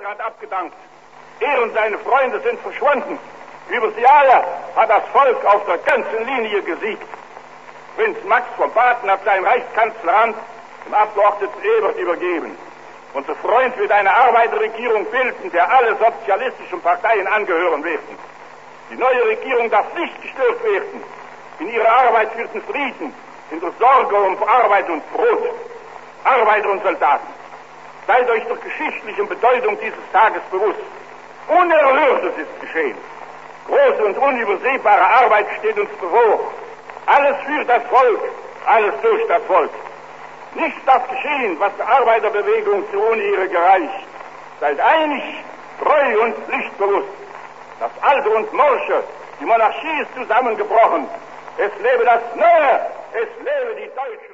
Reichsrat abgedankt. Er und seine Freunde sind verschwunden. Über sie alle hat das Volk auf der ganzen Linie gesiegt. Prinz Max von Baden hat sein Reichskanzleramt dem Abgeordneten Ebert übergeben. Unser Freund wird eine Arbeiterregierung bilden, der alle sozialistischen Parteien angehören werden. Die neue Regierung darf nicht gestört werden in ihrer Arbeit für den Frieden, in der Sorge um Arbeit und Brot. Arbeiter und Soldaten, seid euch der geschichtlichen Bedeutung dieses Tages bewusst. Unerhörtes ist geschehen. Große und unübersehbare Arbeit steht uns bevor. Alles für das Volk, alles durch das Volk. Nichts darf geschehen, was der Arbeiterbewegung zu Unehre gereicht. Seid einig, treu und pflichtbewusst. Das Alte und Morsche, die Monarchie ist zusammengebrochen. Es lebe das Neue, es lebe die Deutsche.